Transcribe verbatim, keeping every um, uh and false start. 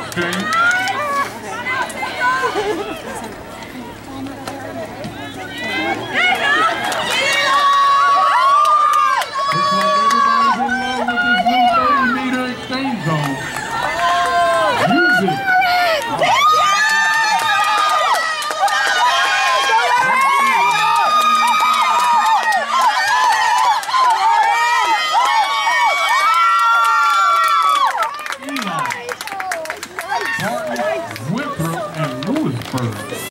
stream. Looks like everybody's in love with this new thirty meter exchange zone. Use it. Elon, four x one hundred m and Lewisburg.